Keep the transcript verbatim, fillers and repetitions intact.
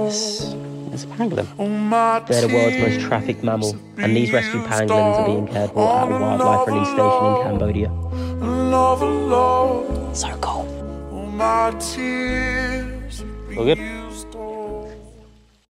It's, it's a pangolin. They're the world's most trafficked mammal, and these rescued pangolins are being cared for at a wildlife release station in Cambodia. So cool. All good?